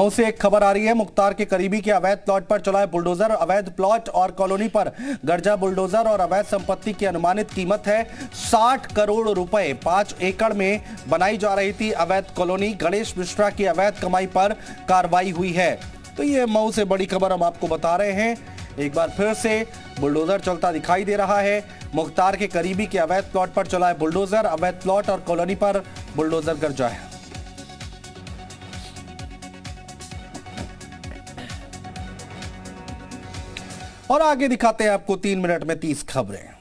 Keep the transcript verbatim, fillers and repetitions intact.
गांव से एक खबर आ रही है। मुख्तार के करीबी के अवैध प्लॉट पर चला है बुलडोजर। अवैध प्लॉट और कॉलोनी पर गर्जा बुलडोजर और अवैध संपत्ति की अनुमानित कीमत है साठ करोड़ रुपए। पांच एकड़ में बनाई जा रही थी अवैध कॉलोनी। गणेश मिश्रा की अवैध कमाई पर कार्रवाई हुई है। तो ये मऊ से बड़ी खबर हम आपको बता रहे हैं। एक बार फिर से बुलडोजर चलता दिखाई दे रहा है। मुख्तार के करीबी के अवैध प्लॉट पर चला है बुलडोजर। अवैध प्लॉट और कॉलोनी पर बुलडोजर गर्जा है। और आगे दिखाते हैं आपको तीन मिनट में तीस खबरें।